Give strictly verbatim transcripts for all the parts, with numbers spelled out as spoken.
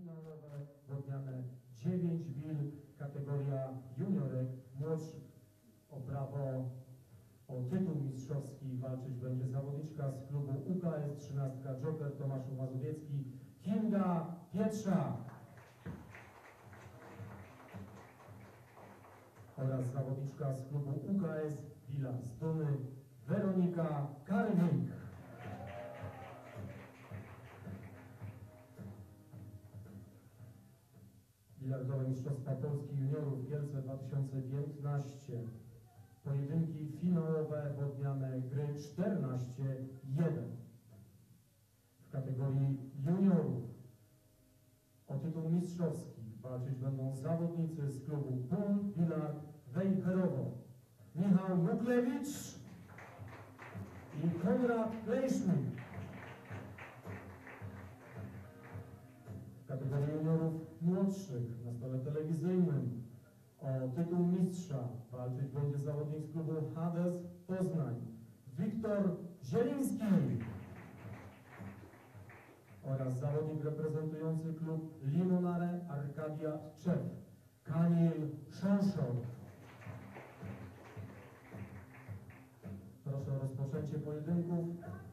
finałowe wodniane dziewięć mil, kategoria juniorek młodszych. O brawo, o tytuł mistrzowski walczyć będzie zawodniczka z klubu U K S trzynaście Joker Tomaszów Mazowiecki, Kinga Pietrza. Oraz zawodniczka z klubu U K S Wila z Duny, Weronika Karnik. Bilardowe Mistrzostwa Polski Juniorów Kielce dwa tysiące piętnaście. Pojedynki finałowe wodniane gry czternaście jeden. W kategorii juniorów o tytuł mistrzowski walczyć będą zawodnicy z klubu Pól Billard Wejherowo, Michał Muklewicz i Konrad Klejszmit. W kategorii juniorów młodszych na stole telewizyjnym o tytuł mistrza walczyć będzie zawodnik z klubu Hades Poznań, Wiktor Zieliński, oraz zawodnik reprezentujący klub Limonare Arkadia Tczew, Kamil Szonszor. Proszę o rozpoczęcie pojedynków.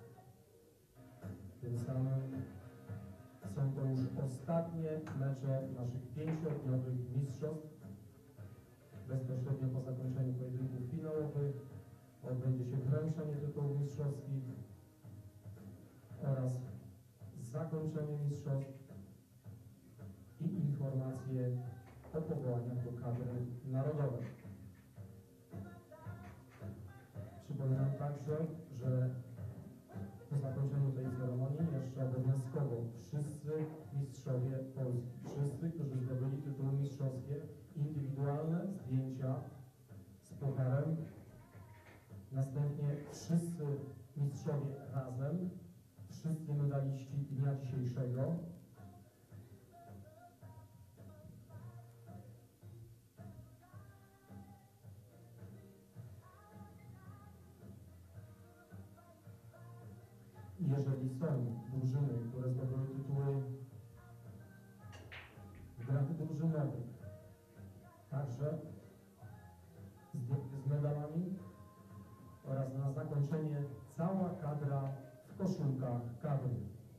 Tym samym są to już ostatnie mecze naszych pięciodniowych mistrzostw. Bezpośrednio po zakończeniu pojedynków finałowych odbędzie się wręczenie tytułów mistrzowskich oraz zakończenie mistrzostw i informacje o powołaniach do kadry narodowej. Przypominam także, że po zakończeniu tej ceremonii jeszcze obowiązkowo wszyscy mistrzowie Polski, wszyscy, którzy zdobyli tytuły mistrzowskie, indywidualne zdjęcia z pucharem, następnie wszyscy mistrzowie razem, wszyscy medaliści dnia dzisiejszego. Jeżeli są drużyny, które zdobyły tytuły w grach drużynowych, także zdjęcie z medalami, oraz na zakończenie cała kadra w koszulkach kadry.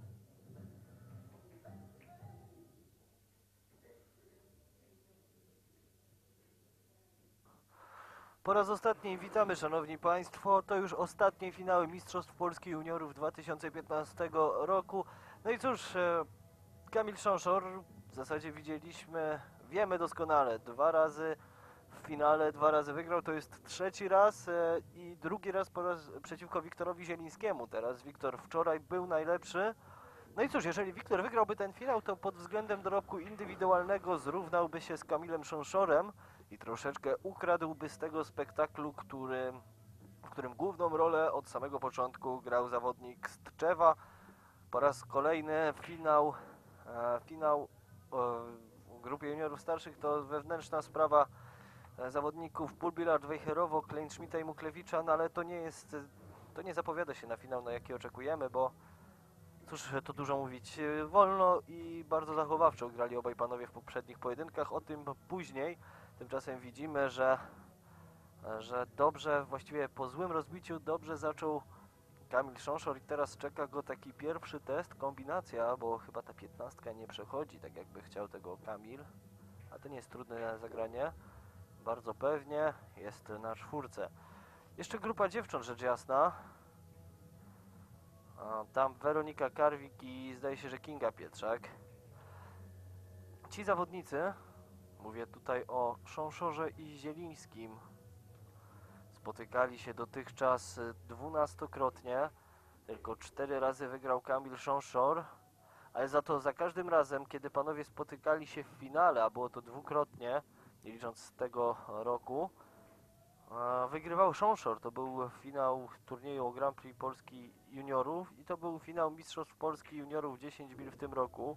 Po raz ostatni witamy, szanowni państwo. To już ostatnie finały Mistrzostw Polski Juniorów dwa tysiące piętnastego roku. No i cóż, Kamil Szonszor w zasadzie widzieliśmy, wiemy doskonale, dwa razy w finale, dwa razy wygrał, to jest trzeci raz i drugi raz po raz przeciwko Wiktorowi Zielińskiemu. Teraz Wiktor wczoraj był najlepszy. No i cóż, jeżeli Wiktor wygrałby ten finał, to pod względem dorobku indywidualnego zrównałby się z Kamilem Szonszorem i troszeczkę ukradłby z tego spektaklu, który, w którym główną rolę od samego początku grał zawodnik z Tczewa. Po raz kolejny finał, e, finał e, w grupie juniorów starszych to wewnętrzna sprawa zawodników Pól Billard Wejherowo, Klejszmita i Muklewicza, no ale to nie jest, to nie zapowiada się na finał, na jaki oczekujemy, bo cóż, to dużo mówić, wolno i bardzo zachowawczo grali obaj panowie w poprzednich pojedynkach, o tym później. Tymczasem widzimy, że, że dobrze, właściwie po złym rozbiciu dobrze zaczął Kamil Szonszor i teraz czeka go taki pierwszy test, kombinacja, bo chyba ta piętnastka nie przechodzi tak jakby chciał tego Kamil, a to nie jest trudne zagranie. Bardzo pewnie jest na czwórce. Jeszcze grupa dziewcząt, rzecz jasna. A, tam Weronika Karwik i zdaje się, że Kinga Pietrzak. Ci zawodnicy, mówię tutaj o Szonszorze i Zielińskim, spotykali się dotychczas dwunastokrotnie. Tylko cztery razy wygrał Kamil Szonszor, ale za to za każdym razem, kiedy panowie spotykali się w finale, a było to dwukrotnie, nie licząc z tego roku, wygrywał Szonszor. To był finał turnieju o Grand Prix Polski Juniorów i to był finał Mistrzostw Polski Juniorów dziesięć mil w tym roku.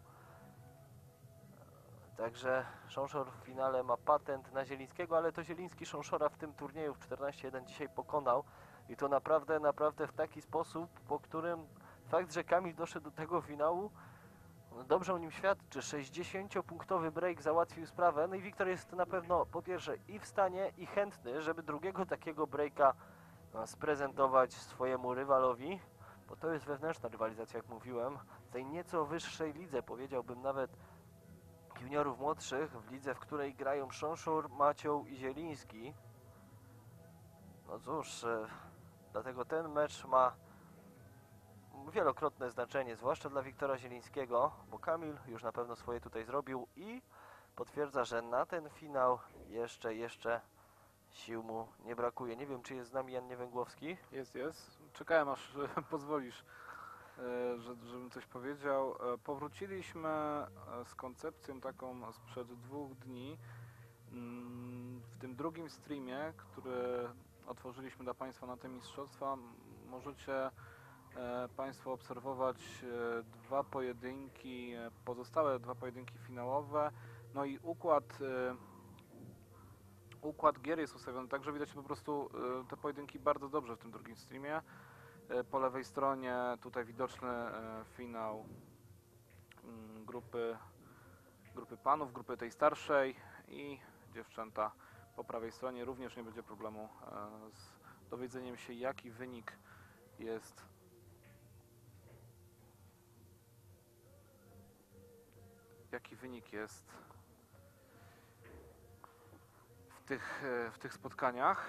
Także Szonszor w finale ma patent na Zielińskiego, ale to Zieliński Szonszora w tym turnieju w czternaście jeden dzisiaj pokonał i to naprawdę, naprawdę w taki sposób, po którym fakt, że Kamil doszedł do tego finału, dobrze o nim świadczy. sześćdziesięciopunktowy break załatwił sprawę. No i Wiktor jest na pewno po pierwsze i w stanie, i chętny, żeby drugiego takiego breaka no, sprezentować swojemu rywalowi, bo to jest wewnętrzna rywalizacja, jak mówiłem, w tej nieco wyższej lidze, powiedziałbym nawet juniorów młodszych, w lidze, w której grają Szonszor, Macioł i Zieliński. No cóż, e, dlatego ten mecz ma wielokrotne znaczenie, zwłaszcza dla Wiktora Zielińskiego, bo Kamil już na pewno swoje tutaj zrobił i potwierdza, że na ten finał jeszcze, jeszcze sił mu nie brakuje. Nie wiem, czy jest z nami Jan Niewęgłowski. Jest, jest. Czekałem, aż e, pozwolisz, e, że, żebym coś powiedział. E, powróciliśmy e, z koncepcją taką sprzed dwóch dni. Mm, w tym drugim streamie, który otworzyliśmy dla Państwa na te mistrzostwa, m- możecie e, Państwo obserwować e, dwa pojedynki, e, pozostałe dwa pojedynki finałowe. No i układ e, układ gier jest ustawiony tak, że widać po prostu e, te pojedynki bardzo dobrze w tym drugim streamie. E, po lewej stronie tutaj widoczny e, finał mm, grupy, grupy panów, grupy tej starszej i dziewczęta po prawej stronie. Również nie będzie problemu e, z dowiedzeniem się, jaki wynik jest jaki wynik jest w tych, e, w tych spotkaniach.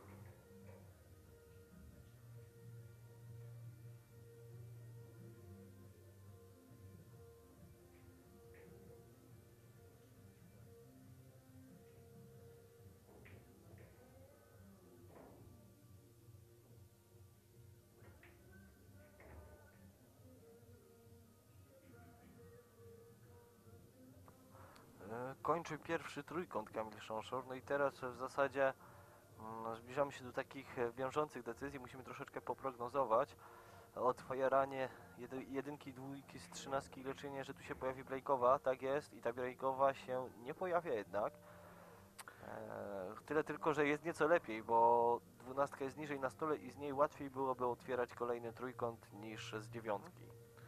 E, Kończy pierwszy trójkąt Kamil Szonszor, no i teraz w zasadzie mm, zbliżamy się do takich e, wiążących decyzji, musimy troszeczkę poprognozować. Otwieranie jedy, jedynki, dwójki z trzynastki, leczenie, że tu się pojawi breakowa, tak jest, i ta breakowa się nie pojawia jednak. E, tyle tylko, że jest nieco lepiej, bo dwunastka jest niżej na stole i z niej łatwiej byłoby otwierać kolejny trójkąt niż z dziewiątki.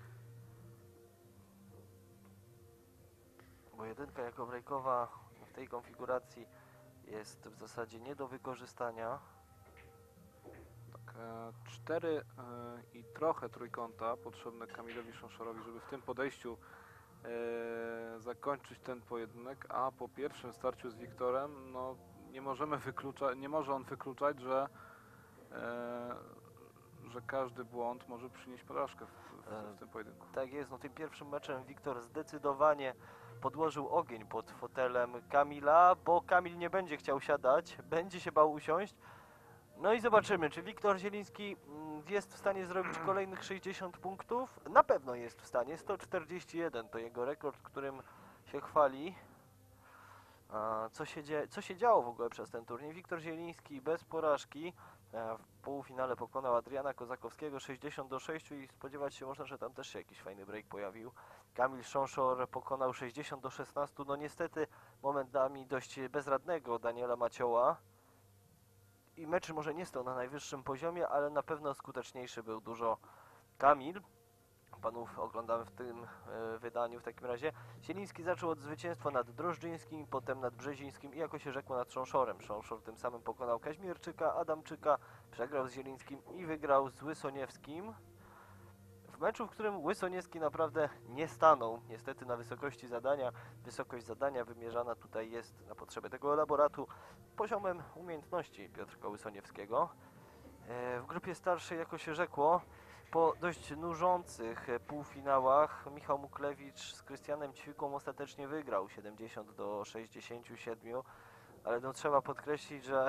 Bo jedynka jako breakowa w tej konfiguracji jest w zasadzie nie do wykorzystania. Tak, e, cztery e, i trochę trójkąta potrzebne Kamilowi Szonszorowi, żeby w tym podejściu e, zakończyć ten pojedynek, a po pierwszym starciu z Wiktorem, no nie możemy wykluczać, nie może on wykluczać, że e, że każdy błąd może przynieść porażkę w, w, w tym pojedynku. Tak jest, no tym pierwszym meczem Wiktor zdecydowanie podłożył ogień pod fotelem Kamila, bo Kamil nie będzie chciał siadać, będzie się bał usiąść. No i zobaczymy, czy Wiktor Zieliński mm, jest w stanie zrobić kolejnych sześćdziesiąt punktów? Na pewno jest w stanie, sto czterdzieści jeden to jego rekord, którym się chwali. A co się, dzie- co się działo w ogóle przez ten turniej? Wiktor Zieliński bez porażki e, w półfinale pokonał Adriana Kozakowskiego sześćdziesiąt do sześciu i spodziewać się można, że tam też się jakiś fajny break pojawił. Kamil Szonszor pokonał sześćdziesiąt do szesnastu, no niestety momentami dość bezradnego Daniela Macioła. I mecz może nie stał na najwyższym poziomie, ale na pewno skuteczniejszy był dużo Kamil. Panów oglądamy w tym e, wydaniu w takim razie. Zieliński zaczął od zwycięstwa nad Drożdżyńskim, potem nad Brzezińskim i jako się rzekło nad Szonszorem. Szonszor tym samym pokonał Kaźmierczyka, Adamczyka, przegrał z Zielińskim i wygrał z Łysoniewskim. W meczu, w którym Łysoniewski naprawdę nie stanął, niestety na wysokości zadania. Wysokość zadania wymierzana tutaj jest na potrzeby tego elaboratu poziomem umiejętności Piotrka Łysoniewskiego. E, w grupie starszej, jako się rzekło, po dość nużących półfinałach Michał Muklewicz z Krystianem Ćwiką ostatecznie wygrał siedemdziesiąt do sześćdziesięciu siedmiu, ale no trzeba podkreślić, że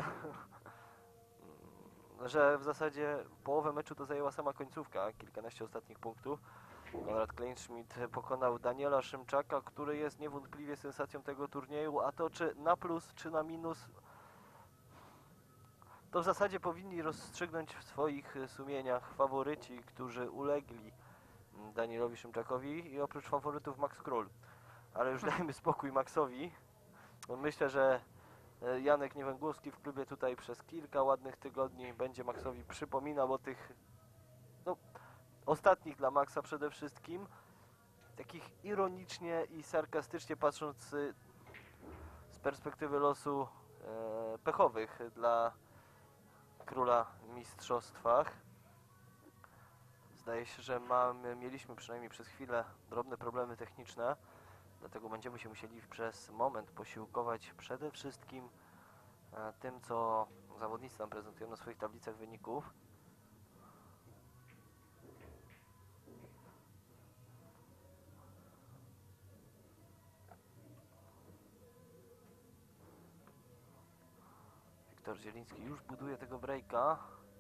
że w zasadzie połowę meczu to zajęła sama końcówka, kilkanaście ostatnich punktów. Konrad Kleinschmidt pokonał Daniela Szymczaka, który jest niewątpliwie sensacją tego turnieju, a to czy na plus, czy na minus, to w zasadzie powinni rozstrzygnąć w swoich sumieniach faworyci, którzy ulegli Danielowi Szymczakowi i oprócz faworytów Max Król. Ale już dajmy spokój Maxowi. Myślę, że Janek Niewęgłowski w klubie tutaj przez kilka ładnych tygodni będzie Maxowi przypominał o tych no, ostatnich dla Maxa przede wszystkim. takich ironicznie i sarkastycznie patrząc y, z perspektywy losu e, pechowych dla króla w mistrzostwach. Zdaje się, że mamy, mieliśmy przynajmniej przez chwilę drobne problemy techniczne, dlatego będziemy się musieli przez moment posiłkować przede wszystkim e, tym, co zawodnicy nam prezentują na swoich tablicach wyników. Wiktor Zieliński już buduje tego breaka.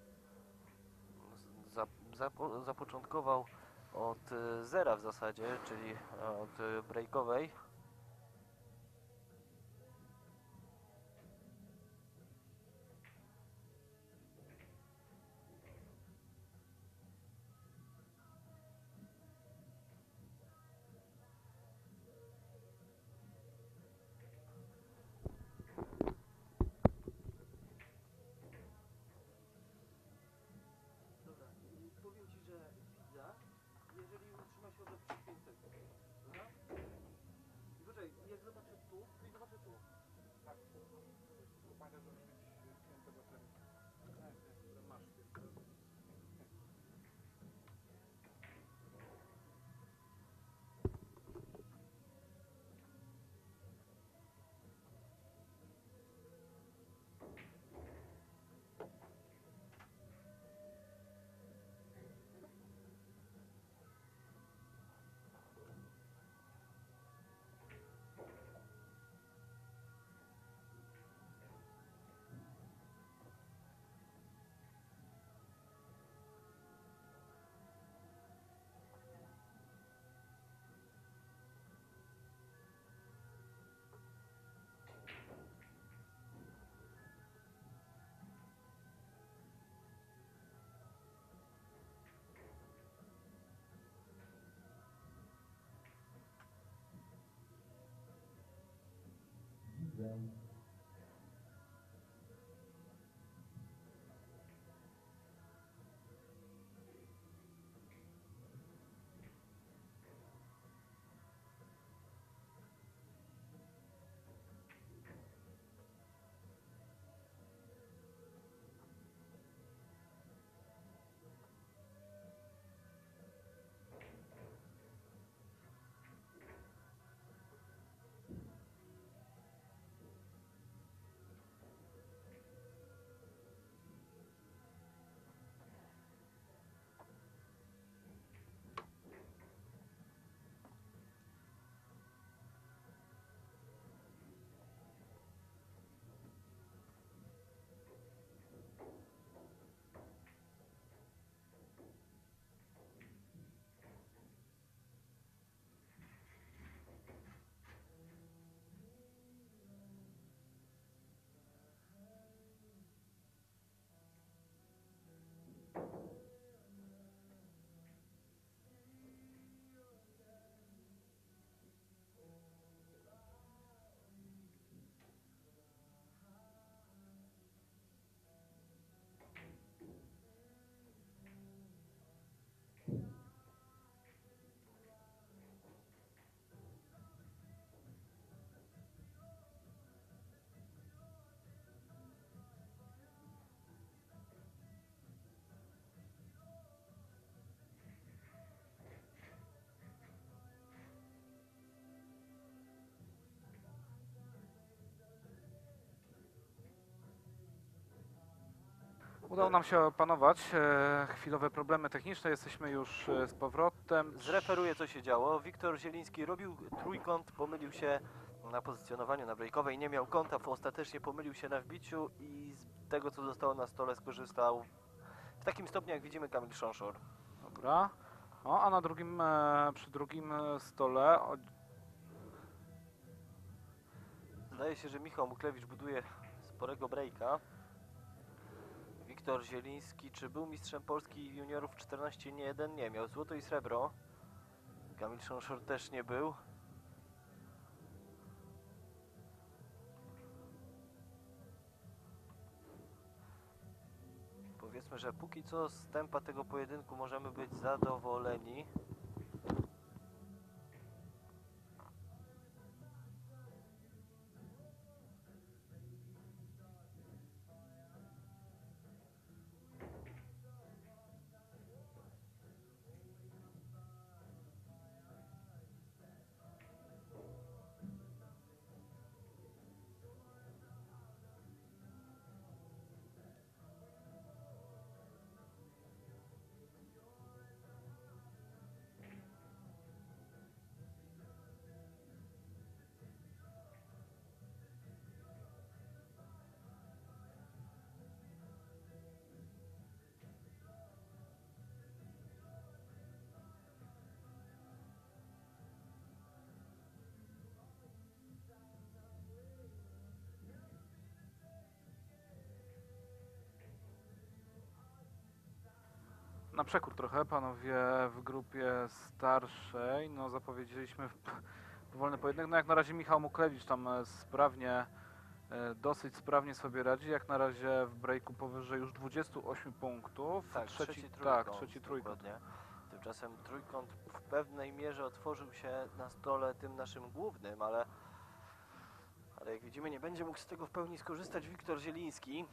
Zap, zapo, zapoczątkował od e, zera w zasadzie, czyli e, od e, breakowej. Dobra, powiem Ci, że widza, jeżeli utrzyma się od pięć sekund. Dobra? Poczekaj, jak zobaczę tu, to i zobaczę tu. Tak, pamiętaj, żeby mieć piętę baterii. Masz piętę. Widzę. Udało nam się opanować e, chwilowe problemy techniczne, jesteśmy już e, z powrotem. Zreferuję, co się działo. Wiktor Zieliński robił trójkąt, pomylił się na pozycjonowaniu na breakowej, nie miał kąta, ostatecznie pomylił się na wbiciu i z tego, co zostało na stole, skorzystał w takim stopniu, jak widzimy, Kamil Szonszor. Dobra. O, a na drugim, e, przy drugim e, stole o, Zdaje się, że Michał Muklewicz buduje sporego breaka. Wiktor Zieliński, czy był mistrzem Polski juniorów czternaście jeden? Nie, miał złoto i srebro. Kamil Szonszor też nie był. Powiedzmy, że póki co z tempa tego pojedynku możemy być zadowoleni. Na przekór trochę, panowie w grupie starszej, no zapowiedzieliśmy p- powolny pojedynek, no jak na razie Michał Muklewicz tam e, sprawnie, e, dosyć sprawnie sobie radzi, jak na razie w breaku powyżej już dwudziestu ośmiu punktów. Tak, trzeci, trzeci tak, trójkąt. trzeci trójkąt. Dokładnie. Tymczasem trójkąt w pewnej mierze otworzył się na stole tym naszym głównym, ale, ale jak widzimy nie będzie mógł z tego w pełni skorzystać Wiktor Zieliński.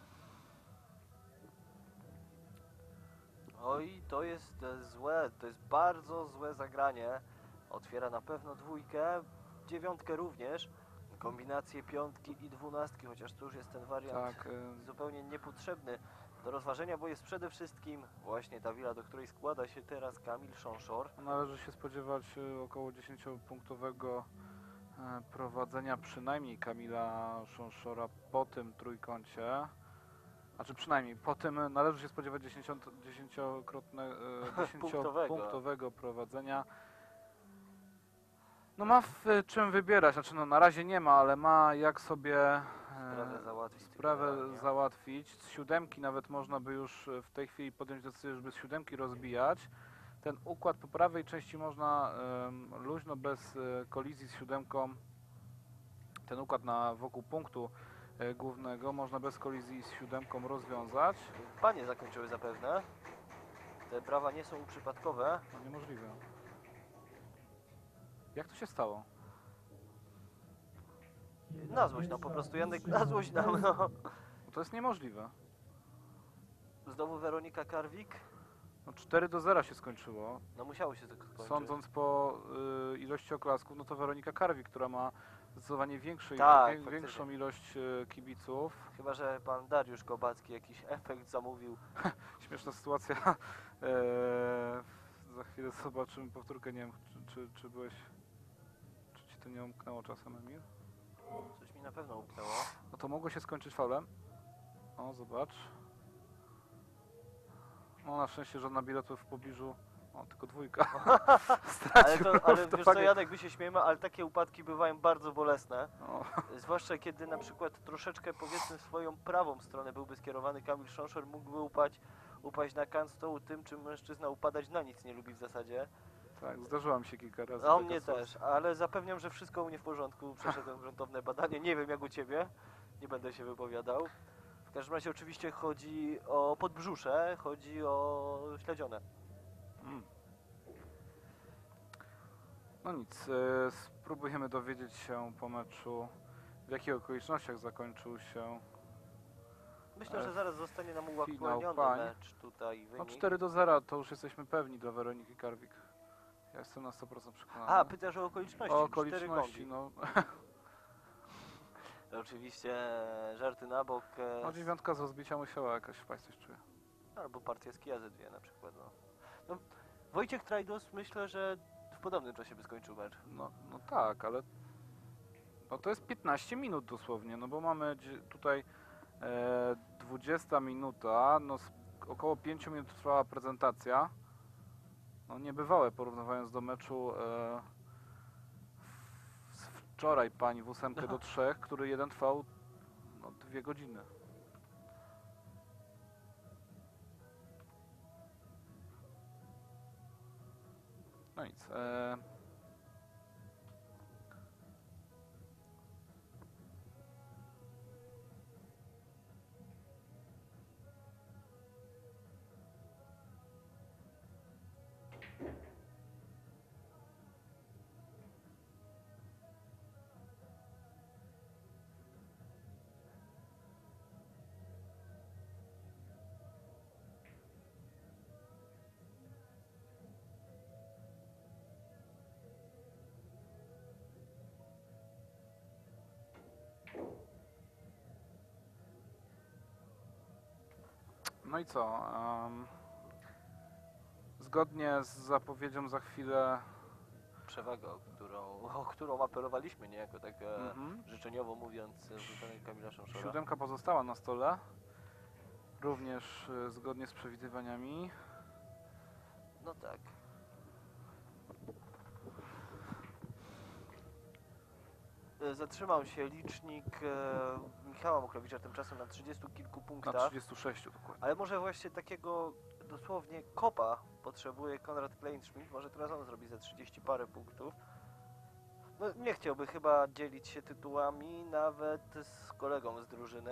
Oj, to jest e, złe, to jest bardzo złe zagranie. Otwiera na pewno dwójkę, dziewiątkę również. Kombinacje piątki i dwunastki, chociaż to już jest ten wariant Tak, e, zupełnie niepotrzebny do rozważenia, bo jest przede wszystkim właśnie ta wila, do której składa się teraz Kamil Szonszor. należy się spodziewać e, około dziesięciopunktowego e, prowadzenia przynajmniej Kamila Szonszora po tym trójkącie. Znaczy przynajmniej po tym należy się spodziewać dziesięciokrotnego Punktowego. punktowego prowadzenia. No ma w y, czym wybierać, znaczy no na razie nie ma, ale ma jak sobie e, Sprawę załatwić sprawę generalnie. załatwić. Z siódemki nawet można by już w tej chwili podjąć decyzję, żeby z siódemki rozbijać. Ten układ po prawej części można em, luźno, bez e, kolizji z siódemką, ten układ na wokół punktu e, głównego można bez kolizji z siódemką rozwiązać. Panie zakończyły zapewne. Te brawa nie są przypadkowe. No niemożliwe. Jak to się stało? Na złość nam po prostu, Janek, na złość nam, no. No to jest niemożliwe. Znowu Weronika Karwik. No cztery do zera się skończyło. No musiało się tak skończyć. Sądząc po y, ilości oklasków, no to Weronika Karwik, która ma zdecydowanie większy, Tak, wię, faktycznie. większą ilość y, kibiców. Chyba że pan Dariusz Kobacki jakiś efekt zamówił. Śmieszna sytuacja. E, za chwilę zobaczymy powtórkę, nie wiem, czy, czy, czy byłeś... Czy ci to nie umknęło czasem, Emil? Coś mi na pewno umknęło. No to mogło się skończyć faulem. O, zobacz. No na szczęście żadna biletów w pobliżu. O, tylko dwójka. Ale, to, ale wiesz co, równowagę. Janek, my się śmiejemy, ale takie upadki bywają bardzo bolesne. O, Zwłaszcza kiedy na przykład troszeczkę, powiedzmy, w swoją prawą stronę byłby skierowany Kamil Szonszor, mógłby upaść, upaść na kant stołu tym, czym mężczyzna upadać na nic nie lubi w zasadzie. tak, zdarzyła mi się kilka razy. A u taka mnie sytuacja. też, ale zapewniam, że wszystko u mnie w porządku. Przeszedłem gruntowne badanie, nie wiem jak u ciebie, nie będę się wypowiadał. W każdym razie oczywiście chodzi o podbrzusze, chodzi o śledzione. Mm. No nic, e, spróbujemy dowiedzieć się po meczu, w jakich okolicznościach zakończył się. Myślę, E, że zaraz zostanie nam finał uaktualniony pań. mecz tutaj, No wynik. cztery do zera to już jesteśmy pewni dla Weroniki Karwik. Ja jestem na sto procent przekonany. A, pytasz o okoliczności. o cztery okoliczności, kombi. no. Oczywiście żarty na bok. e, No dziewiątka z rozbicia musiała jakaś wpaść, coś czuję. Albo partia z Kia Z dwa na przykład. No. No, Wojciech Trajdos myślę, że w podobnym czasie by skończył mecz. No, no tak, ale no to jest piętnaście minut dosłownie, no bo mamy dzie- tutaj e, dwudziesta minuta, no z, około pięć minut trwała prezentacja. No niebywałe porównując do meczu e, z wczoraj pani w ósemkę do trzech, który jeden trwał no, dwie godziny. No nic. E, No i co? em, zgodnie z zapowiedzią za chwilę. Przewaga, o którą, o którą apelowaliśmy niejako tak e, Mhm. życzeniowo mówiąc e, z wykonania Kamila Szonszora. Siódemka pozostała na stole. Również e, zgodnie z przewidywaniami. No tak. E, Zatrzymał się licznik e, Michała Muklewicza tymczasem na trzydziestu kilku Na punktach. trzydziestu sześciu dokładnie. Ale może właśnie takiego dosłownie kopa potrzebuje Konrad Kleinschmidt. Może teraz on zrobi ze trzydzieści parę punktów. No, nie chciałby chyba dzielić się tytułami nawet z kolegą z drużyny.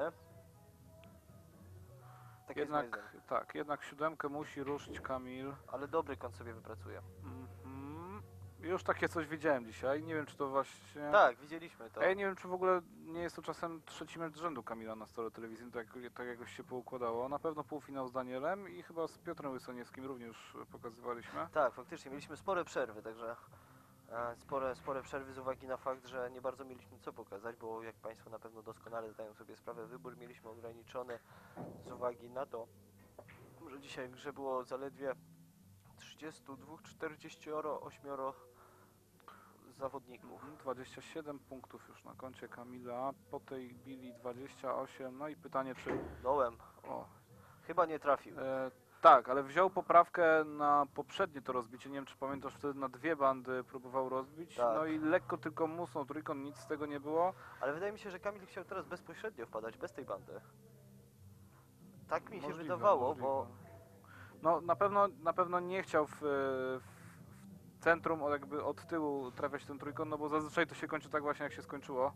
Tak jest moje Jednak, zdanie. tak, jednak siódemkę musi ruszyć Kamil. Ale dobry kąt sobie wypracuje. Mhm. Już takie coś widziałem dzisiaj, nie wiem czy to właśnie... Tak, widzieliśmy to. A ja nie wiem czy w ogóle nie jest to czasem trzeci mecz z rzędu Kamila na stole telewizyjnym, tak, tak jakoś się poukładało. Na pewno półfinał z Danielem i chyba z Piotrem Łysoniewskim również pokazywaliśmy. Tak, faktycznie mieliśmy spore przerwy, także e, spore, spore przerwy z uwagi na fakt, że nie bardzo mieliśmy co pokazać, bo jak Państwo na pewno doskonale zdają sobie sprawę, wybór mieliśmy ograniczony z uwagi na to, że dzisiaj w grze było zaledwie trzydzieści dwa, czterdzieści osiem zawodników. Mhm, dwadzieścia siedem punktów już na koncie Kamila, po tej bili dwadzieścia osiem, no i pytanie czy... Dołem, O, chyba nie trafił. e, tak, ale wziął poprawkę na poprzednie to rozbicie, nie wiem czy pamiętasz, wtedy na dwie bandy próbował rozbić, Tak. no i lekko tylko musnął trójkąt, nic z tego nie było. Ale wydaje mi się, że Kamil chciał teraz bezpośrednio wpadać, bez tej bandy. Tak mi się Możliwe, wydawało, możliwe. bo No na pewno, na pewno nie chciał w, w, w centrum, od jakby od tyłu trafiać ten trójkąt, no bo zazwyczaj to się kończy tak właśnie jak się skończyło.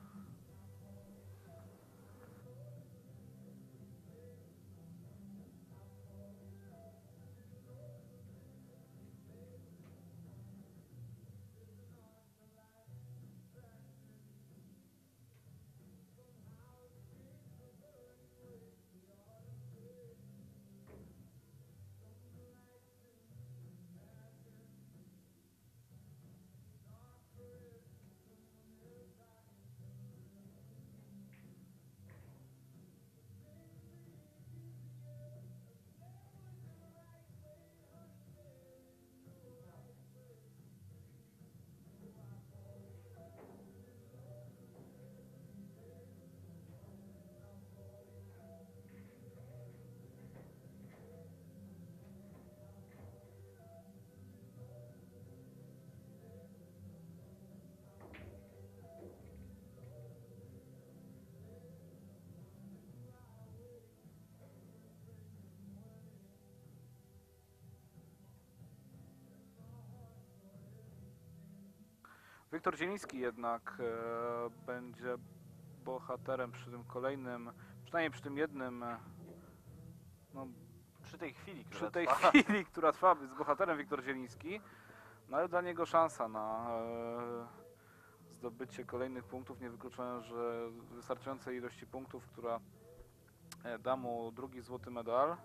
Wiktor Zieliński jednak e, będzie bohaterem przy tym kolejnym, przynajmniej przy tym jednym, e, no, przy tej chwili, która przy tej trwa, chwili, która trwa, jest bohaterem Wiktor Zieliński, no ale dla niego szansa na e, zdobycie kolejnych punktów, niewykluczone, że wystarczającej ilości punktów, która e, da mu drugi złoty medal.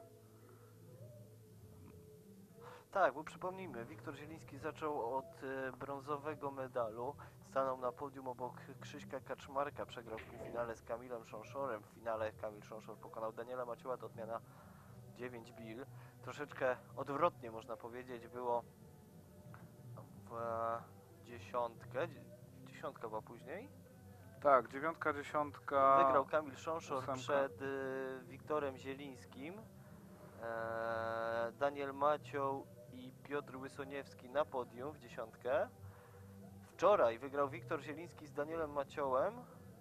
Tak, bo przypomnijmy, Wiktor Zieliński zaczął od e, brązowego medalu, stanął na podium obok Krzyśka Kaczmarka, przegrał w półfinale z Kamilem Szonszorem, w finale Kamil Szonszor pokonał Daniela Macioła, to odmiana dziewięć bil. Troszeczkę odwrotnie można powiedzieć było w e, dziesiątkę, Dzie- dziesiątka była później. Tak, dziewiątka, dziesiątka. Wygrał Kamil Szonszor ósemka. przed e, Wiktorem Zielińskim, e, Daniel Macioł i Piotr Łysoniewski na podium w dziesiątkę. Wczoraj wygrał Wiktor Zieliński z Danielem Maciołem,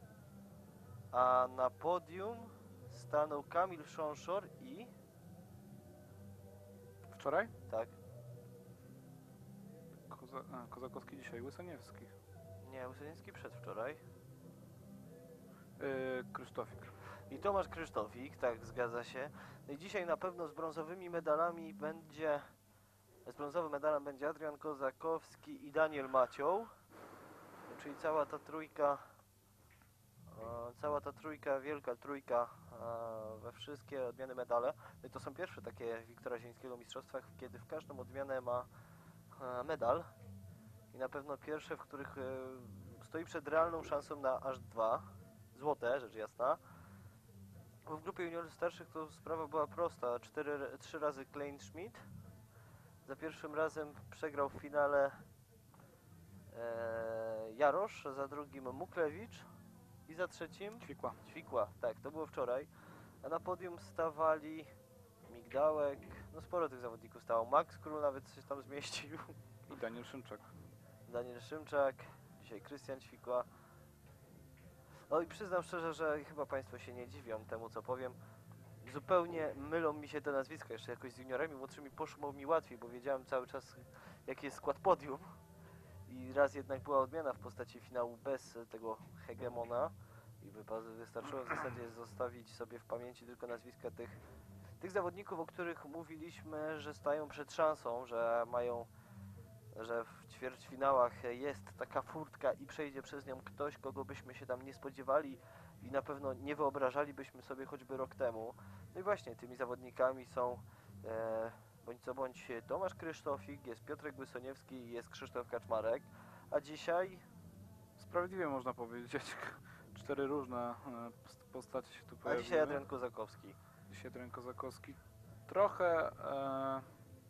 a na podium stanął Kamil Szonszor i... Wczoraj? tak, Koza, a, Kozakowski dzisiaj, Łysoniewski. nie, Łysoniewski przedwczoraj. Yy, Krzysztofik. I Tomasz Krzysztofik, tak, zgadza się. No i dzisiaj na pewno z brązowymi medalami będzie... Z brązowym medalem będzie Adrian Kozakowski i Daniel Macioł. Czyli cała ta trójka, e, cała ta trójka, wielka trójka e, we wszystkie odmiany medale. No i to są pierwsze takie Wiktora Zielińskiego mistrzostwa, kiedy w każdą odmianę ma e, medal. I na pewno pierwsze, w których e, stoi przed realną szansą na aż dwa złote, rzecz jasna. Bo w grupie juniorów starszych to sprawa była prosta. Cztery, trzy razy Kleinschmidt. Za pierwszym razem przegrał w finale e, Jarosz, za drugim Muklewicz i za trzecim Ćwikła. Ćwikła. Tak, to było wczoraj. A na podium stawali Migdałek, no sporo tych zawodników stało. Max Król nawet się tam zmieścił. I Daniel Szymczak. Daniel Szymczak, dzisiaj Krystian Ćwikła. No i przyznam szczerze, że chyba Państwo się nie dziwią temu, co powiem. zupełnie mylą mi się te nazwiska. Jeszcze jakoś z juniorami młodszymi poszło mi łatwiej, bo wiedziałem cały czas, jaki jest skład podium. I raz jednak była odmiana w postaci finału bez tego hegemona i wypa- wystarczyło w zasadzie zostawić sobie w pamięci tylko nazwiska tych, tych zawodników, o których mówiliśmy, że stają przed szansą, że mają, że w ćwierćfinałach jest taka furtka i przejdzie przez nią ktoś, kogo byśmy się tam nie spodziewali i na pewno nie wyobrażalibyśmy sobie choćby rok temu. No i właśnie tymi zawodnikami są e, bądź co bądź Tomasz Krysztofik, jest Piotrek Łysoniewski i jest Krzysztof Kaczmarek, a dzisiaj Sprawiedliwie można powiedzieć, cztery różne e, post- postacie się tu a pojawiły. dzisiaj Adrian Kozakowski. Dzisiaj Adrian Kozakowski. Trochę, e,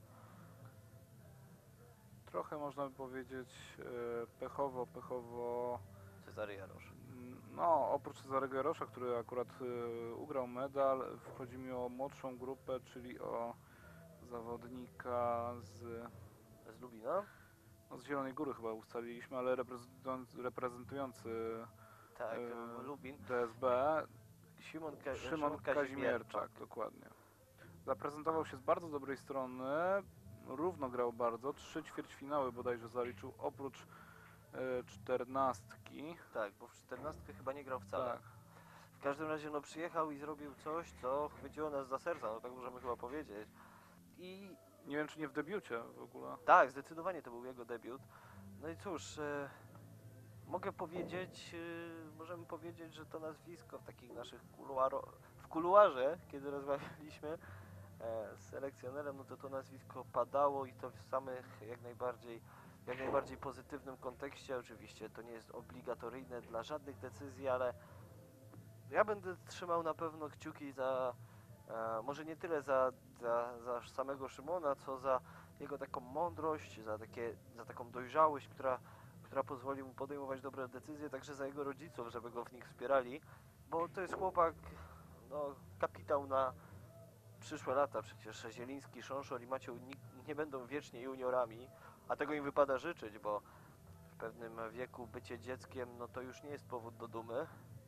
trochę można by powiedzieć e, pechowo, pechowo, Cezary Jarosz. mm, no oprócz Cezarego Jarosza, który akurat e, ugrał medal, wchodzi mi o młodszą grupę, czyli o zawodnika z, Z Lubina? no, z Zielonej Góry chyba ustaliliśmy, ale reprezentujący, reprezentujący Tak, e, Lubin. D S B, Szymon, Ka- Szymon Kazimierczak, dokładnie. Zaprezentował się z bardzo dobrej strony, równo grał bardzo, trzy ćwierćfinały bodajże zaliczył, oprócz e, czternastki. Tak, bo w czternastkę chyba nie grał wcale. Tak, W każdym razie no przyjechał i zrobił coś, co chwyciło nas za serca, no tak możemy chyba powiedzieć. I nie wiem czy nie w debiucie w ogóle. tak, zdecydowanie to był jego debiut. No i cóż, e, mogę powiedzieć, e, możemy powiedzieć, że to nazwisko w takich naszych kuluaro, w kuluarze, kiedy rozmawialiśmy e, z selekcjonerem, no to to nazwisko padało i to w samych jak najbardziej, jak najbardziej pozytywnym kontekście. Oczywiście to nie jest obligatoryjne dla żadnych decyzji, ale ja będę trzymał na pewno kciuki za, e, może nie tyle za, za, za samego Szymona, co za jego taką mądrość, za, takie, za taką dojrzałość, która, która pozwoli mu podejmować dobre decyzje, także za jego rodziców, żeby go w nich wspierali, bo to jest chłopak, no, kapitał na przyszłe lata. Przecież Zieliński, Szonszor i Macieł nie, nie będą wiecznie juniorami, a tego im wypada życzyć, bo w pewnym wieku bycie dzieckiem, no to już nie jest powód do dumy.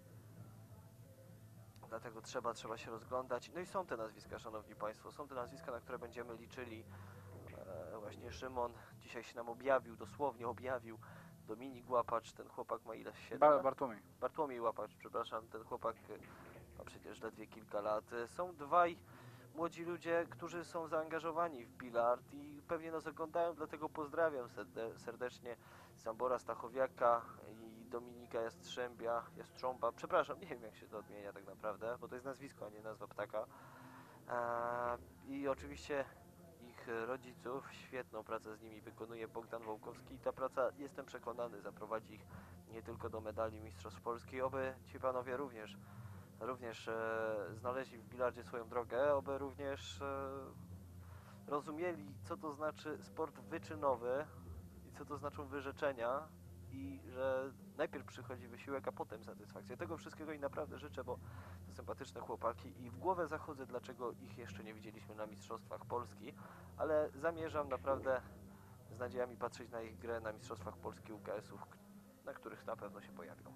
Dlatego trzeba, trzeba się rozglądać. No i są te nazwiska, szanowni państwo, są te nazwiska, na które będziemy liczyli. E, właśnie Szymon dzisiaj się nam objawił, dosłownie objawił. Dominik Łapacz, ten chłopak ma ile? siedem Ba lat? Bartłomiej. Bartłomiej Łapacz, przepraszam, ten chłopak e, ma przecież ledwie kilka lat. E, Są dwaj młodzi ludzie, którzy są zaangażowani w bilard i pewnie nas oglądają, dlatego pozdrawiam serde- serdecznie Sambora Stachowiaka i Dominika Jastrzębia, Jastrząba, przepraszam, nie wiem jak się to odmienia tak naprawdę, bo to jest nazwisko, a nie nazwa ptaka. Eee, I oczywiście ich rodziców, świetną pracę z nimi wykonuje Bogdan Wołkowski i ta praca, jestem przekonany, zaprowadzi ich nie tylko do medali Mistrzostw Polski, oby ci panowie również również e, znaleźli w bilardzie swoją drogę, oby również e, rozumieli, co to znaczy sport wyczynowy i co to znaczą wyrzeczenia i że najpierw przychodzi wysiłek, a potem satysfakcja. Tego wszystkiego im naprawdę życzę, bo to sympatyczne chłopaki i w głowę zachodzę, dlaczego ich jeszcze nie widzieliśmy na Mistrzostwach Polski, ale zamierzam naprawdę z nadziejami patrzeć na ich grę na Mistrzostwach Polski U K S-ów, na których na pewno się pojawią.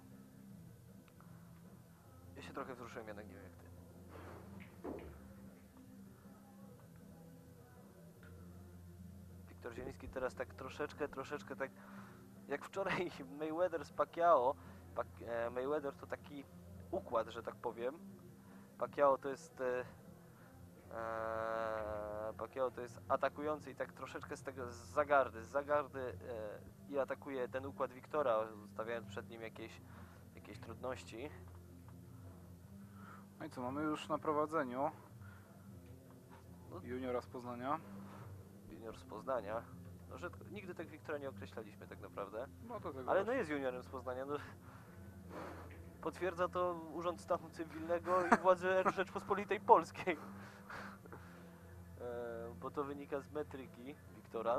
Ja się trochę wzruszyłem, jednak nie wiem jak ty. Wiktor Zieliński teraz tak troszeczkę, troszeczkę tak jak wczoraj Mayweather z Pacquiao. Pac e, Mayweather to taki układ, że tak powiem. Pacquiao to jest e, e, Pacquiao to jest atakujący i tak troszeczkę z tego z zagardy, z zagardy e, i atakuje ten układ Wiktora, stawiając przed nim jakieś, jakieś trudności. No i co, mamy już na prowadzeniu No. juniora z Poznania. Junior z Poznania. No, rzadko, nigdy tak Wiktora nie określaliśmy tak naprawdę. No to tego Ale no właśnie. jest juniorem z Poznania. No. Potwierdza to Urząd Stanu Cywilnego i władze Rzeczpospolitej Polskiej. E, bo to wynika z metryki Wiktora.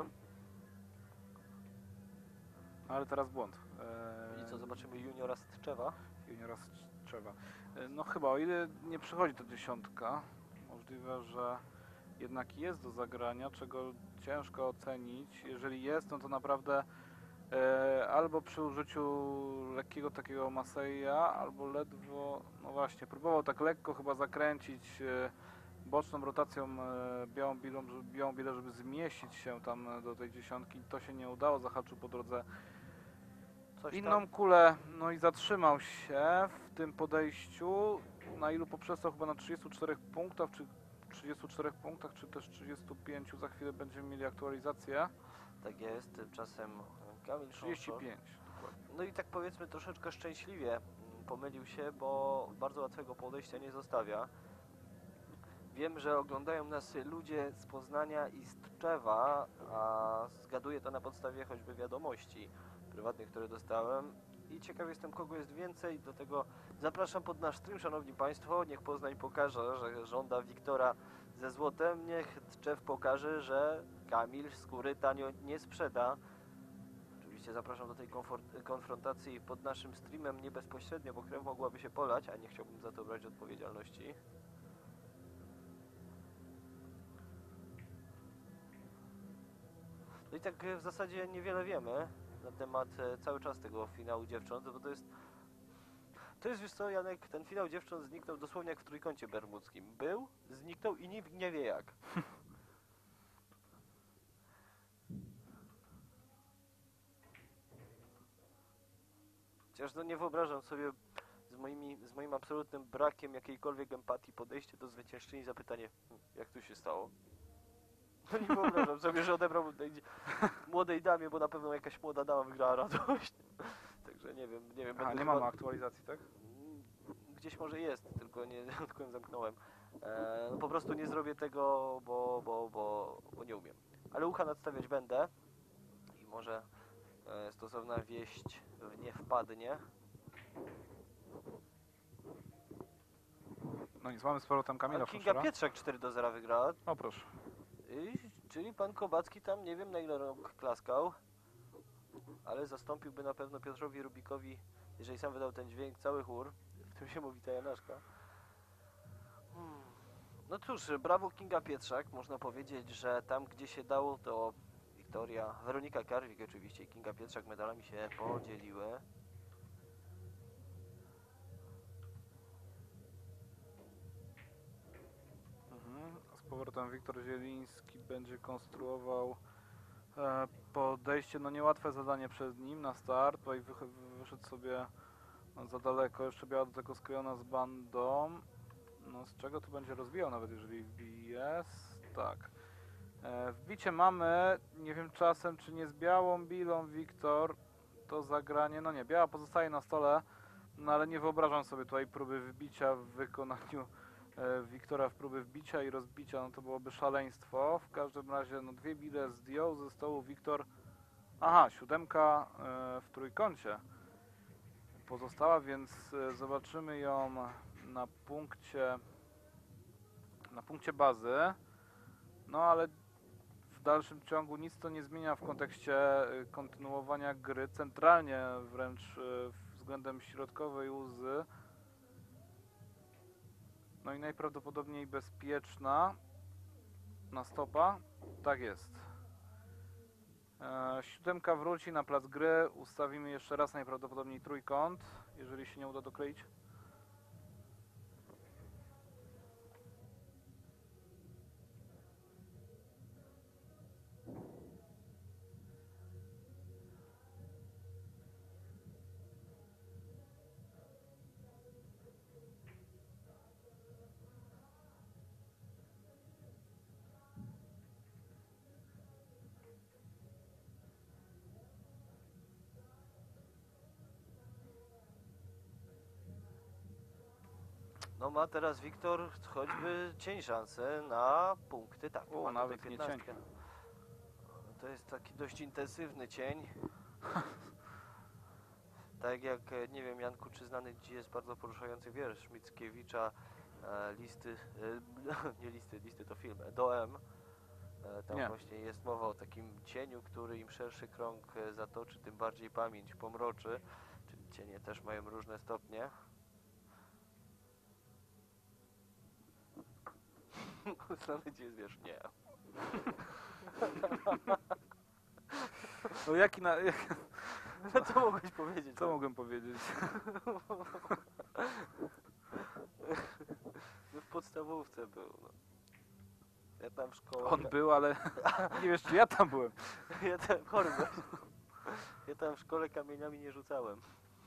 Ale teraz błąd. Eee, I co, zobaczymy juniora z Tczewa? Juniora z Tczewa. E, No chyba, o ile nie przychodzi to dziesiątka, możliwe, że jednak jest do zagrania, czego ciężko ocenić. Jeżeli jest, no to naprawdę E, albo przy użyciu lekkiego takiego Maseja, albo ledwo, no właśnie, próbował tak lekko chyba zakręcić e, boczną rotacją e, białą bilą, żeby, białą bilę, żeby zmieścić się tam e, do tej dziesiątki. To się nie udało, zahaczył po drodze Coś inną tam. kulę, no i zatrzymał się w tym podejściu. Na ilu poprzestał? Chyba na trzydziestu czterech punktach, czy trzydziestu czterech punktach, czy też trzydziestu pięciu. Za chwilę będziemy mieli aktualizację. Tak jest, tymczasem Kamil trzydzieści Szonszor. pięć. Dokładnie. No i tak powiedzmy troszeczkę szczęśliwie mm, pomylił się, bo bardzo łatwego podejścia nie zostawia. Wiem, że oglądają nas ludzie z Poznania i z Tczewa, a zgaduję to na podstawie choćby wiadomości prywatnych, które dostałem. I ciekaw jestem, kogo jest więcej. Do tego zapraszam pod nasz stream, szanowni państwo. Niech Poznań pokaże, że żąda Wiktora ze złotem. Niech Tczew pokaże, że Kamil skóry tanio nie sprzeda. Oczywiście zapraszam do tej konfrontacji pod naszym streamem, nie bezpośrednio, bo krew mogłaby się polać, a nie chciałbym za to brać odpowiedzialności. No i tak w zasadzie niewiele wiemy na temat e, cały czas tego finału dziewcząt, bo to jest... To jest, wiesz co, Janek, ten finał dziewcząt zniknął dosłownie jak w Trójkącie Bermudzkim. Był, zniknął i nikt nie wie jak. Chociaż no nie wyobrażam sobie z, moimi, z moim absolutnym brakiem jakiejkolwiek empatii podejście do zwyciężczyni zapytanie, "Hm, jak tu się stało?" No nie wyobrażam sobie, że odebrał młodej, młodej damie, bo na pewno jakaś młoda dama wygrała radość. Także nie wiem, nie wiem. Aha, będę nie chyba- mamy aktualizacji, tak? Gdzieś może jest, tylko nie, tylko ją zamknąłem. E, no po prostu nie zrobię tego, bo, bo, bo, bo nie umiem. Ale ucha nadstawiać będę i może e, stosowna wieść w nie wpadnie. No nic, mamy z powrotem Kamila A Kinga Szonszora. Pietrzak cztery do zera wygrała. O proszę. I, czyli pan Kobacki tam nie wiem na ile rok klaskał, ale zastąpiłby na pewno Piotrowi Rubikowi, jeżeli sam wydał ten dźwięk, cały chór, w tym się mówi ta Janaszka. Hmm. No cóż, brawo Kinga Pietrzak, można powiedzieć, że tam gdzie się dało, to Wiktoria, Weronika Karwik oczywiście i Kinga Pietrzak medalami się podzieliły. Mhm. Z powrotem Wiktor Zieliński będzie konstruował e, podejście, no niełatwe zadanie przed nim na start, tutaj wych wyszedł sobie za daleko, jeszcze biała do tego sklejona z bandą, no z czego tu będzie rozbijał nawet jeżeli wbije, tak. E, wbicie mamy, nie wiem czasem czy nie z białą bilą Wiktor, to zagranie, no nie, biała pozostaje na stole, no ale nie wyobrażam sobie tutaj próby wbicia w wykonaniu e, Wiktora w próby wbicia i rozbicia, no to byłoby szaleństwo. W każdym razie, no dwie bile zdjął ze stołu Wiktor. Aha, siódemka e, w trójkącie pozostała, więc e, zobaczymy ją na punkcie na punkcie bazy. No ale w dalszym ciągu nic to nie zmienia w kontekście e, kontynuowania gry, centralnie wręcz e, względem środkowej łzy. No i najprawdopodobniej bezpieczna na stopa. Tak jest. E, siódemka wróci na plac gry. Ustawimy jeszcze raz najprawdopodobniej trójkąt, jeżeli się nie uda dokleić. No ma teraz Wiktor choćby cień szansę na punkty, tak. O, ma nawet tutaj nie piętnastkę. To jest taki dość intensywny cień. Tak jak, e, nie wiem Janku, czy znany Ci jest bardzo poruszający wiersz Mickiewicza, e, listy, e, nie listy, listy to film, e, do M. E, tam Nie. właśnie jest mowa o takim cieniu, który im szerszy krąg e, zatoczy, tym bardziej pamięć pomroczy. Czyli cienie też mają różne stopnie. Znany Ci jest wiersz? Nie. No jaki na... Jak, No to mogłeś powiedzieć. Co mogłem powiedzieć? No w podstawówce był, no. Ja tam w szkole... On był, ale nie wiesz, czy ja tam byłem. Ja tam chory byłem. Ja tam w szkole kamieniami nie rzucałem.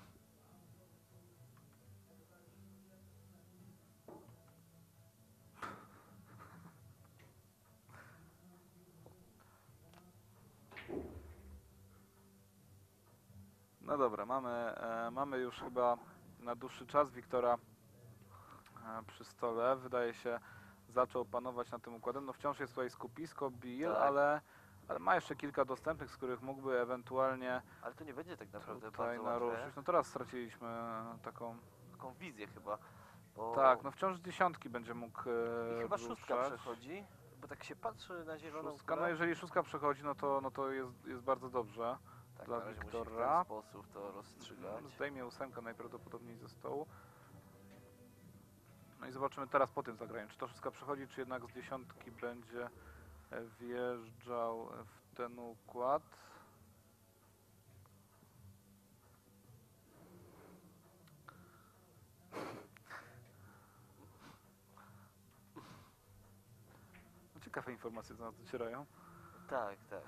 No dobra, mamy, e, mamy już chyba na dłuższy czas Wiktora e, przy stole. Wydaje się, zaczął panować nad tym układem. No wciąż jest tutaj skupisko, Bill, Tak. ale, ale ma jeszcze kilka dostępnych, z których mógłby ewentualnie Ale to nie będzie tak naprawdę tutaj bardzo łatwe. naruszyć. No teraz straciliśmy taką... Taką wizję chyba. Bo Tak, no wciąż z dziesiątki będzie mógł e, i chyba szóstka ruszać. przechodzi, bo tak się patrzy na zieloną Szóstka, no kulę. jeżeli szóstka przechodzi, no to, no to jest, jest bardzo dobrze. Tak, dla na razie musi w Wiktora. ten sposób to rozstrzygać. Zdejmie ósemkę najprawdopodobniej ze stołu. No i zobaczymy teraz po tym zagraniu, czy to szóstka przechodzi, czy jednak z dziesiątki będzie e, wjeżdżał w ten układ. No, ciekawe informacje do nas docierają. Tak, tak.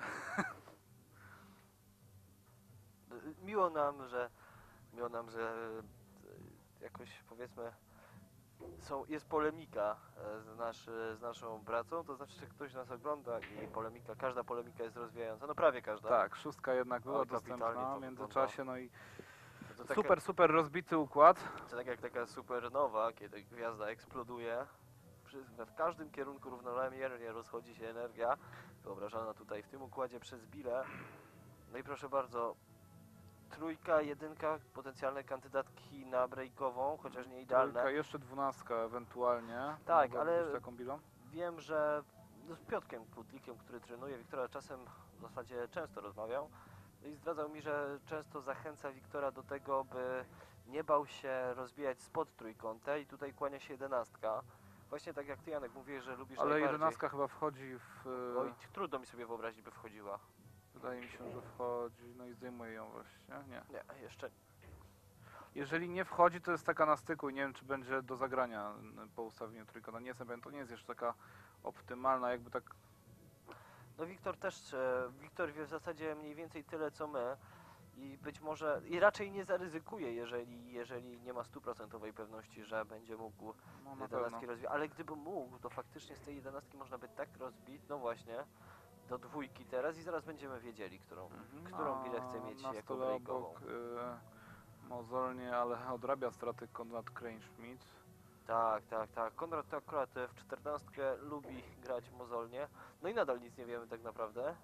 Miło nam, że miło nam, że e, jakoś powiedzmy są, jest polemika e, z, nasz, z naszą pracą, to znaczy, że ktoś nas ogląda i polemika, każda polemika jest rozwijająca, no prawie każda. Tak, szóstka jednak była Oj, kapitalnie dostępna to w międzyczasie, no i To taka- super, super rozbity układ. To tak jak taka supernowa, kiedy gwiazda eksploduje, przy, w każdym kierunku równomiernie rozchodzi się energia, wyobrażana tutaj w tym układzie przez Billę. No i proszę bardzo, trójka, jedynka, potencjalne kandydatki na breakową, chociaż nie idealne. Trójka, jeszcze dwunastka ewentualnie. Tak, Mogłaby ale- być taką bilą. Wiem, że no, z Piotrkiem Putlikiem, który trenuje Wiktora, czasem w zasadzie często rozmawiał. No i zdradzał mi, że często zachęca Wiktora do tego, by nie bał się rozbijać spod trójkąta i tutaj kłania się jedenastka. Właśnie tak jak ty, Janek, mówiłeś, że lubisz Ale najbardziej. jedenastka chyba wchodzi w... e, Oj, trudno mi sobie wyobrazić, by wchodziła. Wydaje mi się, że wchodzi, no i zdejmuje ją właśnie. Nie. Nie, jeszcze. Jeżeli nie wchodzi, to jest taka na styku i nie wiem, czy będzie do zagrania n- po ustawieniu trójkąta. Nie jestem pewien, to nie jest jeszcze taka optymalna, jakby tak... No Wiktor też, e, Wiktor wie w zasadzie mniej więcej tyle co my i być może, i raczej nie zaryzykuje, jeżeli, jeżeli nie ma stuprocentowej pewności, że będzie mógł No na pewno. jedenastki rozwijać, ale gdyby mógł, to faktycznie z tej jedenastki można by tak rozbić, no właśnie, do dwójki teraz i zaraz będziemy wiedzieli, którą, Mhm. którą A Billę chce mieć na jako stole breakową. obok y, mozolnie, ale odrabia straty Konrad Kreinschmidt. Tak, tak, tak. Konrad to akurat e, w czternastkę lubi grać mozolnie, no i nadal nic nie wiemy tak naprawdę.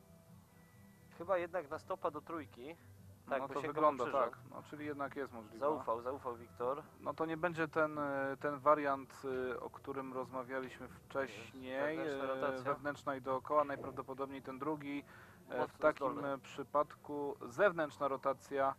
Chyba jednak na stopa do trójki. Tak, No bo to sięga po wygląda przyrząd. tak, no czyli jednak jest możliwe. Zaufał, zaufał Wiktor. No to nie będzie ten, y, ten wariant, y, o którym rozmawialiśmy wcześniej, Wewnętrzna y, rotacja. wewnętrzna i dookoła, najprawdopodobniej ten drugi. E, W Mocno takim zdolny. e, przypadku zewnętrzna rotacja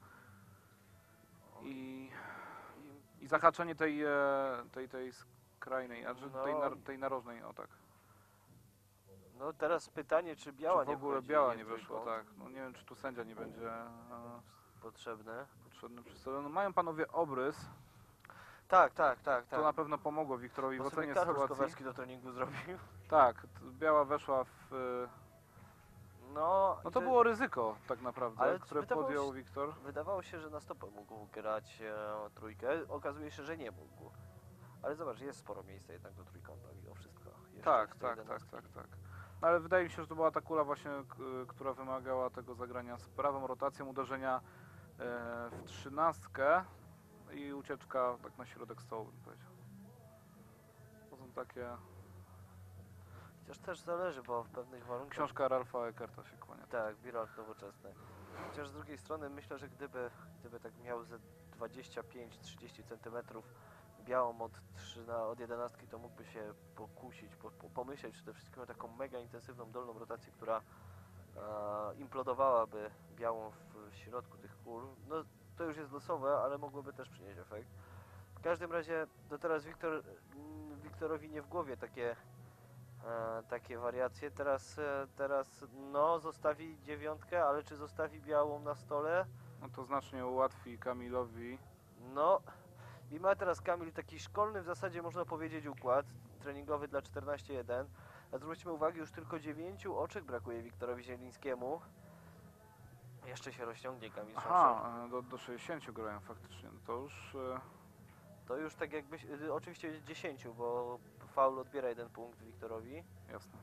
i, I i zahaczenie tej, e, tej, tej skrajnej, a czy No. tej, nar, tej narożnej, o tak. no teraz pytanie, czy biała Czy w nie ogóle wchodzi biała w nie weszła, trójkąt tak. No nie wiem, czy tu sędzia nie będzie e, potrzebny. potrzebny przy stole. No mają panowie obrys, Tak, tak, tak, to na tak. pewno pomogło Wiktorowi w Bo sobie ocenie Karol sytuacji. Szkowerski do treningu zrobił. Tak, t- biała weszła w... e, No, No to wy- było ryzyko tak naprawdę, Ale które wydawało podjął się- Wiktor. Wydawało się, że na stopę mógł grać e, trójkę. Okazuje się, że nie mógł. Ale zobacz, jest sporo miejsca jednak do trójkąta mimo wszystko. Jeszcze Tak, z tej tak, tak, jedenastki. tak, tak. No ale wydaje mi się, że to była ta kula właśnie, k- która wymagała tego zagrania z prawą rotacją, uderzenia e, w trzynastkę i ucieczka tak na środek stołu, bym powiedział. To są takie... Chociaż też zależy, bo w pewnych warunkach... Książka Ralfa Eckerta się kłania. Tak, Birard nowoczesny. Chociaż z drugiej strony myślę, że gdyby, gdyby tak miał ze dwadzieścia pięć trzydzieści centymetrów białą od, trzy na, od jedenastki, to mógłby się pokusić, po, po, pomyśleć przede wszystkim o taką mega intensywną dolną rotację, która e, implodowałaby białą w, w środku tych kul. No to już jest losowe, ale mogłoby też przynieść efekt. W każdym razie do teraz Wiktor, mm, Wiktorowi nie w głowie takie e, takie wariacje. Teraz, e, teraz no zostawi dziewiątkę, ale czy zostawi białą na stole? No to znacznie ułatwi Kamilowi. No i ma teraz Kamil taki szkolny w zasadzie można powiedzieć układ treningowy dla czternaście jeden. A zwróćmy uwagę, już tylko dziewięciu oczek brakuje Wiktorowi Zielińskiemu. Jeszcze się rozciągnie Kamil Szanszor. Aha, e, do, do sześćdziesięciu grają faktycznie. No to już... e, To już tak jakbyś, y, oczywiście dziesięciu, bo faul odbiera jeden punkt Wiktorowi. Jasne.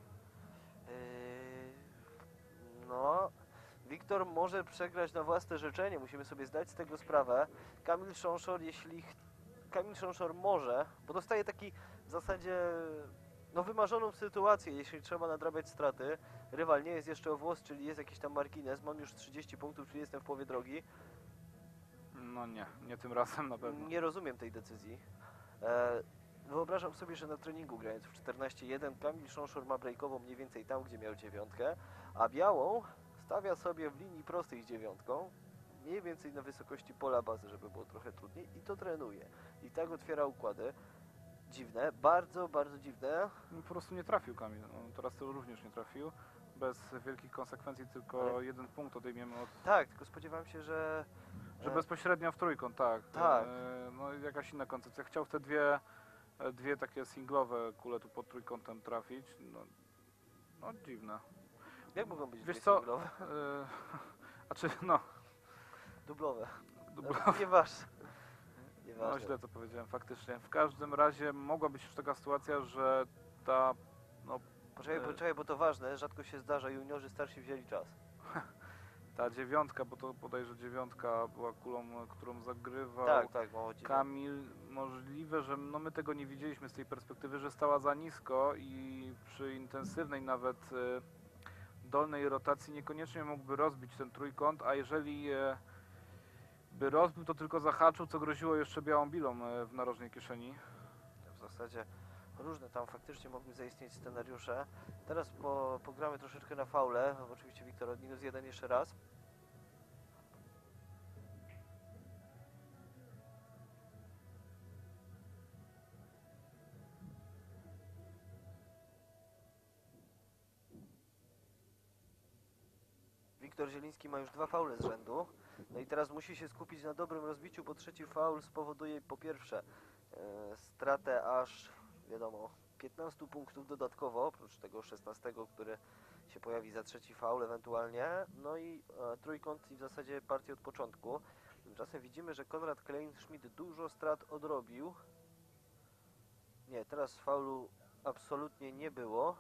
Yy, no, Wiktor może przegrać na własne życzenie, musimy sobie zdać z tego sprawę. Kamil Szonszor, jeśli ch- Kamil Szonszor może, bo dostaje taki w zasadzie no wymarzoną sytuację, jeśli trzeba nadrabiać straty. Rywal nie jest jeszcze o włos, czyli jest jakiś tam margines, mam już trzydzieści punktów, czyli jestem w połowie drogi. No nie, nie tym razem na pewno. Nie rozumiem tej decyzji. E, wyobrażam sobie, że na treningu grając w czternaście jeden Kamil Szonszor ma breakową mniej więcej tam, gdzie miał dziewiątkę, a białą stawia sobie w linii prostej z dziewiątką, mniej więcej na wysokości pola bazy, żeby było trochę trudniej i to trenuje. I tak otwiera układy. Dziwne, bardzo, bardzo dziwne. No, po prostu nie trafił Kamil. No, teraz to również nie trafił. Bez wielkich konsekwencji, tylko Ale- jeden punkt odejmiemy od... Tak, tylko spodziewałem się, że... Że e, bezpośrednio w trójkąt, tak. Tak. E, no jakaś inna koncepcja. Chciał w te dwie, e, dwie takie singlowe kule tu pod trójkątem trafić. No, no dziwne. Jak mogą być Wiesz dwie co? singlowe? E, a czy no, Dublowe. dubla, No, nieważne. no Nieważne. źle to powiedziałem faktycznie. W każdym razie mogła być już taka sytuacja, że ta, no, Poczekaj, e, poczekaj, bo to ważne, rzadko się zdarza, juniorzy starsi wzięli czas. ta dziewiątka, bo to bodajże dziewiątka była kulą, którą zagrywał Tak, tak, mam chodzi. Kamil. Możliwe, że no my tego nie widzieliśmy z tej perspektywy, że stała za nisko i przy intensywnej nawet e, dolnej rotacji niekoniecznie mógłby rozbić ten trójkąt, a jeżeli e, by rozbił, to tylko zahaczył, co groziło jeszcze białą bilą e, w narożnej kieszeni. W zasadzie różne tam faktycznie mogły zaistnieć scenariusze. Teraz po, pogramy troszeczkę na faule. Oczywiście Wiktor od minus jeden jeszcze raz. Wiktor Zieliński ma już dwa faule z rzędu. No i teraz musi się skupić na dobrym rozbiciu, bo trzeci faul spowoduje po pierwsze e, stratę aż, wiadomo, piętnastu punktów dodatkowo, oprócz tego szesnastego, który się pojawi za trzeci faul ewentualnie. No i e, trójkąt i w zasadzie partię od początku. Tymczasem widzimy, że Konrad Kleinschmidt dużo strat odrobił. Nie, teraz faulu absolutnie nie było.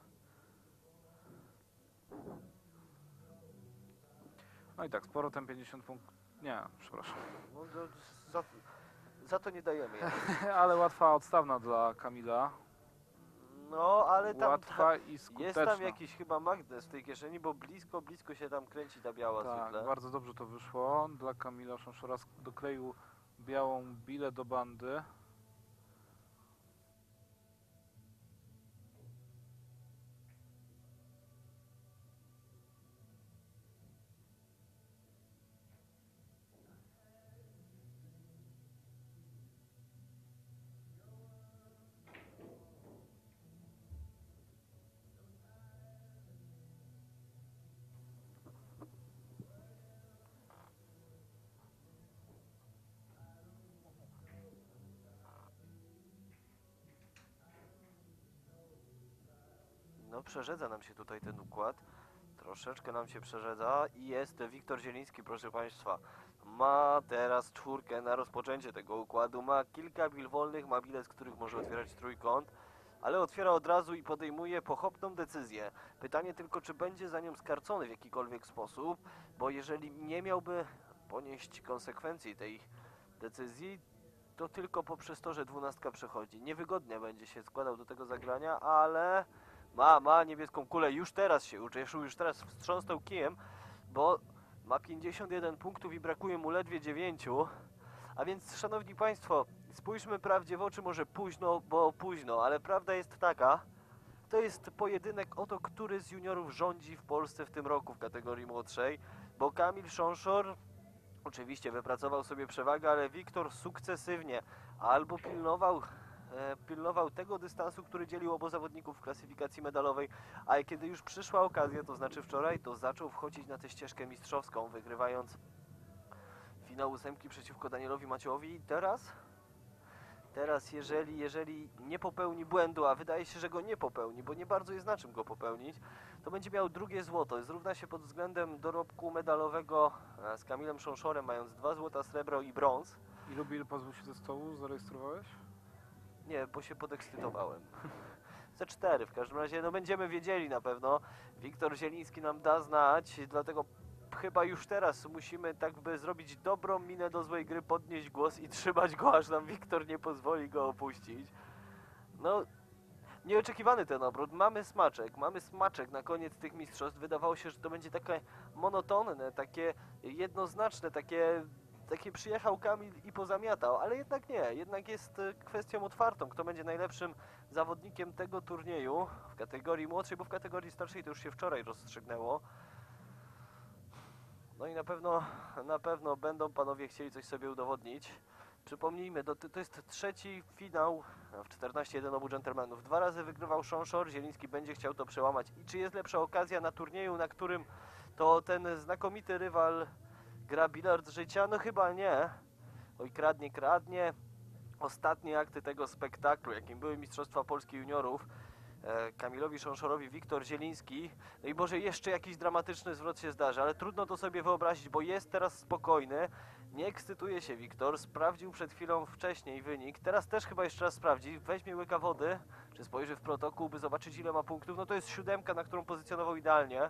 No i tak, z powrotem pięćdziesiąt punktów. Nie, przepraszam. No, to za, za to nie dajemy. Ale łatwa odstawna dla Kamila. No, ale tam, Łatwa i jest skuteczna. tam jakiś chyba magnes w tej kieszeni, bo blisko, blisko się tam kręci ta biała Tak, zwykle. bardzo dobrze to wyszło. Dla Kamila Szonszora dokleił białą bilę do bandy. No, przerzedza nam się tutaj ten układ. Troszeczkę nam się przerzedza i jest Wiktor Zieliński, proszę Państwa. Ma teraz czwórkę na rozpoczęcie tego układu. Ma kilka bil wolnych, ma bile, z których może otwierać trójkąt, ale otwiera od razu i podejmuje pochopną decyzję. Pytanie tylko, czy będzie za nią skarcony w jakikolwiek sposób, bo jeżeli nie miałby ponieść konsekwencji tej decyzji, to tylko poprzez to, że dwunastka przechodzi. Niewygodnie będzie się składał do tego zagrania, ale ma, ma niebieską kulę. Już teraz się ucieszył, już teraz wstrząsnął kijem, bo ma pięćdziesiąt jeden punktów i brakuje mu ledwie dziewięciu. A więc, szanowni Państwo, spójrzmy prawdzie w oczy, może późno, bo późno, ale prawda jest taka, to jest pojedynek o to, który z juniorów rządzi w Polsce w tym roku w kategorii młodszej, bo Kamil Szonszor oczywiście wypracował sobie przewagę, ale Wiktor sukcesywnie albo pilnował e, pilnował tego dystansu, który dzielił obu zawodników w klasyfikacji medalowej, a kiedy już przyszła okazja, to znaczy wczoraj, to zaczął wchodzić na tę ścieżkę mistrzowską, wygrywając finał ósemki przeciwko Danielowi Maciołowi. I teraz, teraz jeżeli, jeżeli nie popełni błędu, a wydaje się, że go nie popełni, bo nie bardzo jest na czym go popełnić, to będzie miał drugie złoto. Zrówna się pod względem dorobku medalowego e, z Kamilem Szonszorem, mając dwa złota, srebro i brąz. Ilu Bill pozwól się ze stołu zarejestrowałeś? Nie, bo się podekscytowałem. Ze cztery w każdym razie, no będziemy wiedzieli na pewno. Wiktor Zieliński nam da znać, dlatego chyba już teraz musimy tak by zrobić dobrą minę do złej gry, podnieść głos i trzymać go, aż nam Wiktor nie pozwoli go opuścić. No, nieoczekiwany ten obrót. Mamy smaczek, mamy smaczek na koniec tych mistrzostw. Wydawało się, że to będzie takie monotonne, takie jednoznaczne, takie... Takie przyjechał Kamil i pozamiatał, ale jednak nie, jednak jest e, kwestią otwartą, kto będzie najlepszym zawodnikiem tego turnieju w kategorii młodszej, bo w kategorii starszej to już się wczoraj rozstrzygnęło. No i na pewno, na pewno będą panowie chcieli coś sobie udowodnić. Przypomnijmy, to, to jest trzeci finał w czternaście jeden obu dżentelmenów. Dwa razy wygrywał Szonszor, Zieliński będzie chciał to przełamać. I czy jest lepsza okazja na turnieju, na którym to ten znakomity rywal gra bilard życia? No chyba nie. Oj, kradnie, kradnie. Ostatnie akty tego spektaklu, jakim były Mistrzostwa Polski Juniorów, e, Kamilowi Szonszorowi Wiktor Zieliński. No i może jeszcze jakiś dramatyczny zwrot się zdarzy, ale trudno to sobie wyobrazić, bo jest teraz spokojny. Nie ekscytuje się Wiktor, sprawdził przed chwilą wcześniej wynik. Teraz też chyba jeszcze raz sprawdzi. Weźmie łyka wody, czy spojrzy w protokół, by zobaczyć ile ma punktów. No to jest siódemka, na którą pozycjonował idealnie.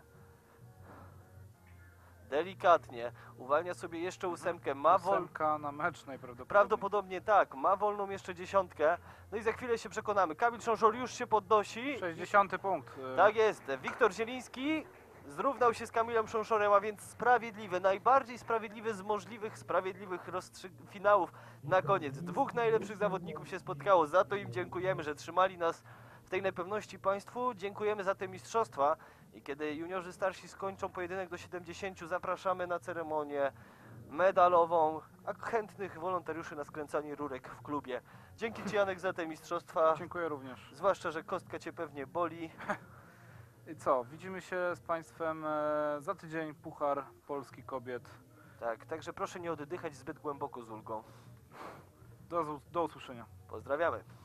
Delikatnie. Uwalnia sobie jeszcze ósemkę. Ma wol... Ósemka na mecz najprawdopodobniej. Prawdopodobnie tak. Ma wolną jeszcze dziesiątkę. No i za chwilę się przekonamy. Kamil Szonszor już się podnosi. sześćdziesiąty punkt. y, Tak jest. Wiktor Zieliński zrównał się z Kamilem Szonszorem, a więc sprawiedliwy. Najbardziej sprawiedliwy z możliwych sprawiedliwych rozstrzy- finałów na koniec. Dwóch najlepszych zawodników się spotkało. Za to im dziękujemy, że trzymali nas w tej niepewności państwu. Dziękujemy za te mistrzostwa. I kiedy juniorzy starsi skończą pojedynek do siedemdziesięciu, zapraszamy na ceremonię medalową, a chętnych wolontariuszy na skręcanie rurek w klubie. Dzięki Ci, Janek, za te mistrzostwa. Dziękuję również. Zwłaszcza, że kostka Cię pewnie boli. I co? Widzimy się z Państwem e, za tydzień. Puchar Polski Kobiet. Tak, także proszę nie oddychać zbyt głęboko z ulgą. Do, do usłyszenia. Pozdrawiamy.